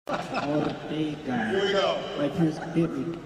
Ortega. Here we go. My first debut.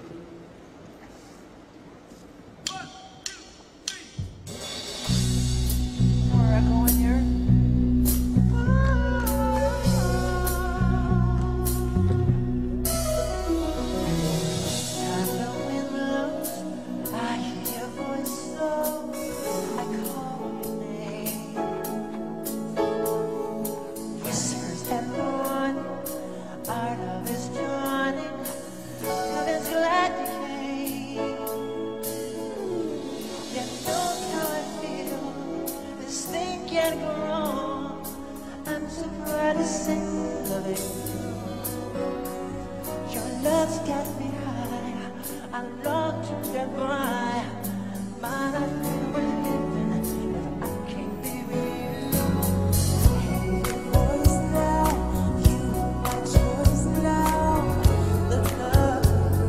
Love's got me high. I long to get by. My life never living if I can't be with you. Hey, your voice now, you are my choice now. The love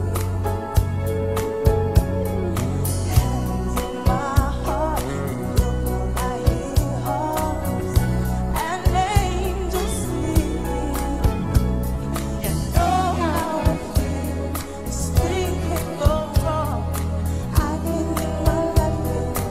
hands in my heart, look on my ears, and angels sing. You know how I feel. This thing can't go wrong. I need my life with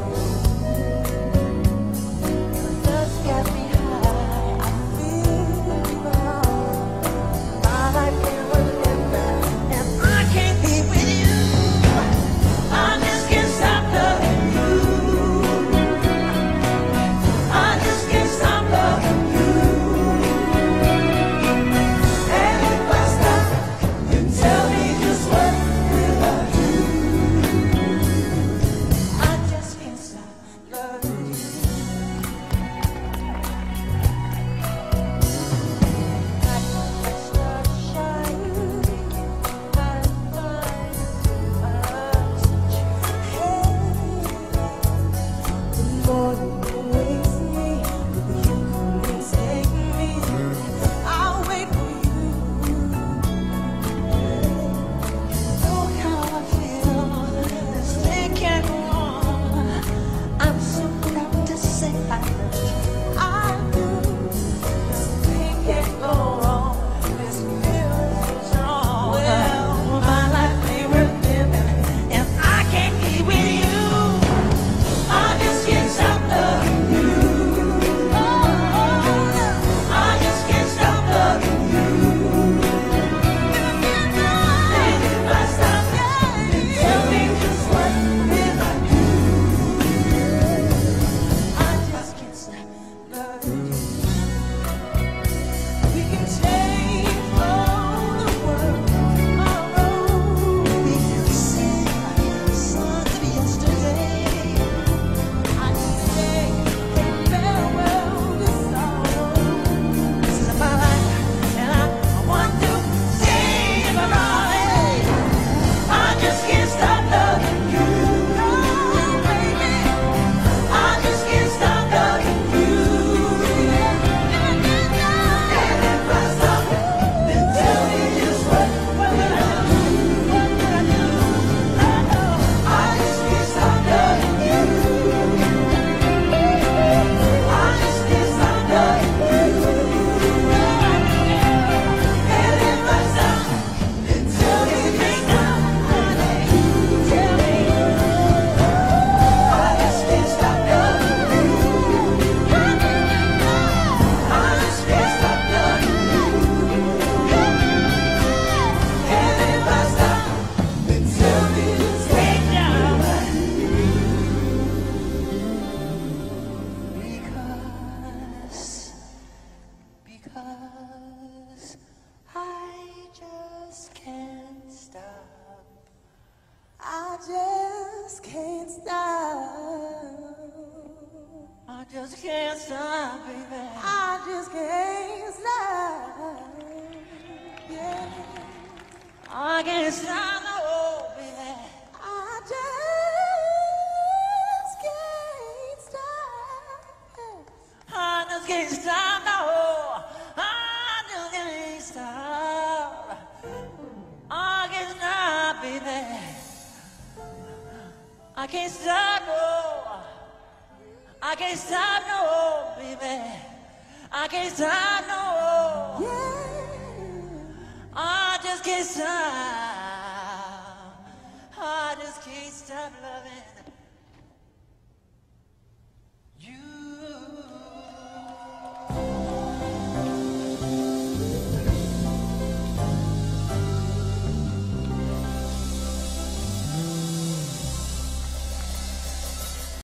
you. Your love's got me high. I feel wrong. My life never living, and I can't be with you. I just can't stop loving you. I just can't stop loving you. And if I stop, you tell me just what will I do? I just can't stop loving you. I just start shining, I find the more you waste me, you couldn't take me. I'll wait for you. Know how I feel. This thing can't go on. I'm so proud to say I love you. I do. This thing can't go wrong. This feeling is strong. Well, my life ain't worth living if I can't be with you. I just can't stop loving you. I just can't stop loving you. And if I stop, then tell me just what will I do? I just can't stop loving you. We can change all the world tomorrow. We can sing our songs of yesterday. I can say farewell to sorrow. This is my life, and I want to sing about it. I just can't stop loving you. Oh, baby, I just can't stop loving you. And if I stop, then tell me just what will I do? What will I do? I just can't stop loving you. I just can't stop loving you. And if I stop, then tell me just what will I do? Tell me. I just can't stop loving you. I just can't stop loving you. And if I stop, then tell me just right now. Because I just can't stop. I just can't stop. I just can't stop, baby. I just can't stop. Yeah. I can't stop, no, baby. I just can't stop. I just can't stop, no. I just can't stop. I can't stop, baby. I can't stop, no. I can't stop, no, baby. I can't stop, no. Yeah. can't stop. I just can't stop loving.